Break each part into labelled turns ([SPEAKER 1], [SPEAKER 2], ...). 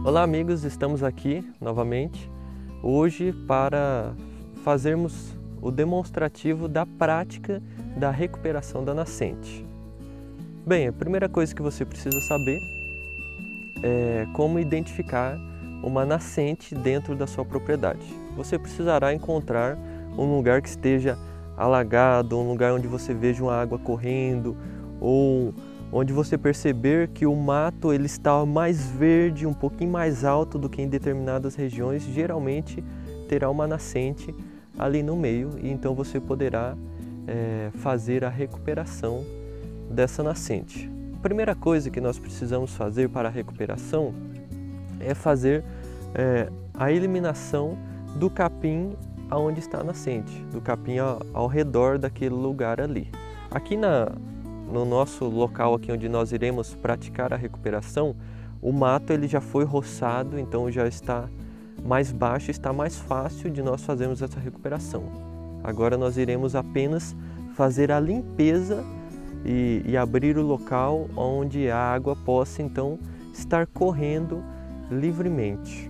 [SPEAKER 1] Olá amigos, estamos aqui novamente hoje para fazermos o demonstrativo da prática da recuperação da nascente. Bem, a primeira coisa que você precisa saber é como identificar uma nascente dentro da sua propriedade. Você precisará encontrar um lugar que esteja alagado, um lugar onde você veja uma água correndo ou onde você perceber que o mato ele está mais verde, um pouquinho mais alto do que em determinadas regiões, geralmente terá uma nascente ali no meio e então você poderá fazer a recuperação dessa nascente. A primeira coisa que nós precisamos fazer para a recuperação é fazer a eliminação do capim aonde está a nascente, do capim ao redor daquele lugar ali. Aqui no nosso local aqui onde nós iremos praticar a recuperação, o mato ele já foi roçado, então já está mais baixo, está mais fácil de nós fazermos essa recuperação. Agora nós iremos apenas fazer a limpeza e abrir o local onde a água possa então estar correndo livremente.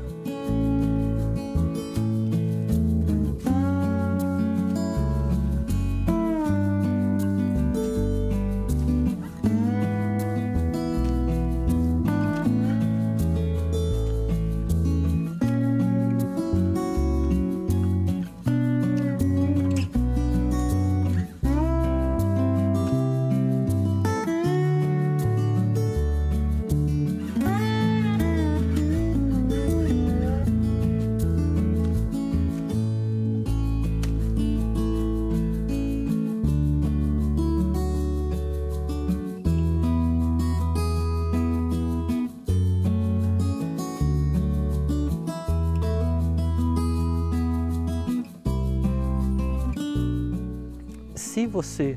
[SPEAKER 1] Se você,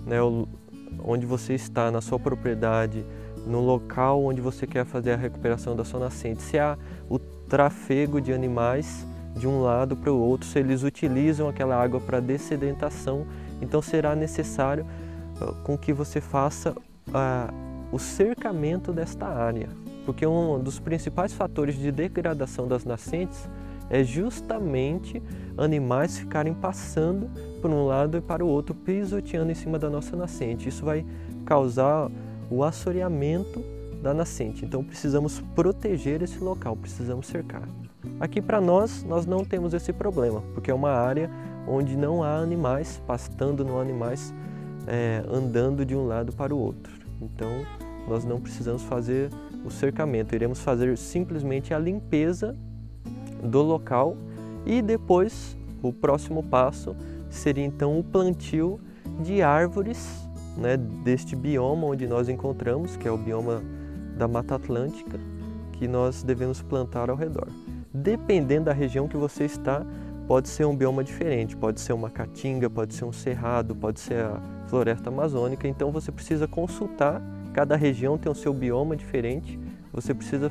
[SPEAKER 1] onde você está, na sua propriedade, no local onde você quer fazer a recuperação da sua nascente, se há o trafego de animais de um lado para o outro, se eles utilizam aquela água para dessedentação, então será necessário com que você faça o cercamento desta área, porque um dos principais fatores de degradação das nascentes é justamente animais ficarem passando por um lado e para o outro, pisoteando em cima da nossa nascente. Isso vai causar o assoreamento da nascente. Então precisamos proteger esse local, precisamos cercar. Aqui para nós não temos esse problema, porque é uma área onde não há animais pastando, não há animais andando de um lado para o outro. Então nós não precisamos fazer o cercamento, iremos fazer simplesmente a limpeza do local e depois o próximo passo seria então o plantio de árvores deste bioma onde nós encontramos, que é o bioma da Mata Atlântica, que nós devemos plantar ao redor. Dependendo da região que você está, pode ser um bioma diferente, pode ser uma caatinga, pode ser um cerrado, pode ser a floresta amazônica, então você precisa consultar, cada região tem o seu bioma diferente, você precisa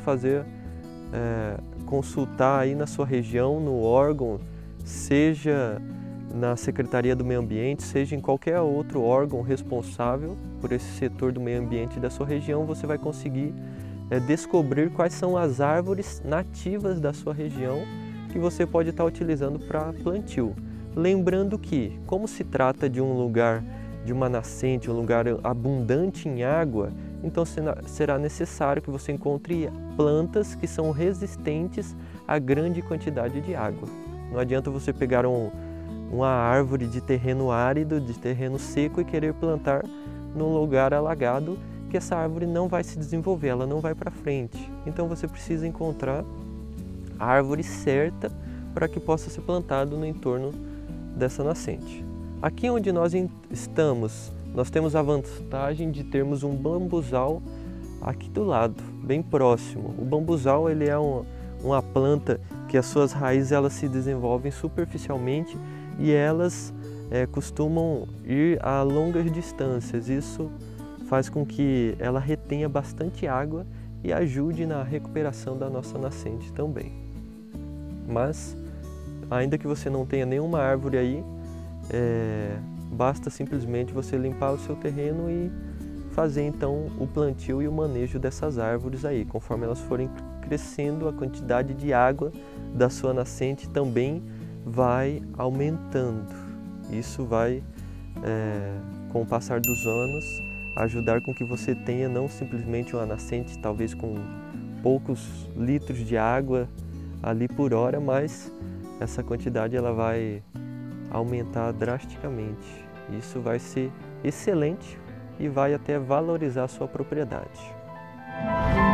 [SPEAKER 1] consultar aí na sua região, no órgão, seja na Secretaria do Meio Ambiente, seja em qualquer outro órgão responsável por esse setor do meio ambiente da sua região, você vai conseguir descobrir quais são as árvores nativas da sua região que você pode estar utilizando para plantio. Lembrando que, como se trata de um lugar, de uma nascente, um lugar abundante em água, então será necessário que você encontre plantas que são resistentes a grande quantidade de água. Não adianta você pegar uma árvore de terreno árido, de terreno seco e querer plantar num lugar alagado, que essa árvore não vai se desenvolver, ela não vai para frente. Então você precisa encontrar a árvore certa para que possa ser plantado no entorno dessa nascente. Aqui onde nós estamos, nós temos a vantagem de termos um bambuzal aqui do lado, bem próximo. O bambuzal ele é uma planta que as suas raízes elas se desenvolvem superficialmente e elas costumam ir a longas distâncias. Isso faz com que ela retenha bastante água e ajude na recuperação da nossa nascente também. Mas, ainda que você não tenha nenhuma árvore aí, basta simplesmente você limpar o seu terreno e fazer então o plantio e o manejo dessas árvores aí, conforme elas forem crescendo, a quantidade de água da sua nascente também vai aumentando. Isso vai, com o passar dos anos, ajudar com que você tenha não simplesmente uma nascente, talvez com poucos litros de água ali por hora, mas essa quantidade ela vai aumentar drasticamente. Isso vai ser excelente e vai até valorizar a sua propriedade.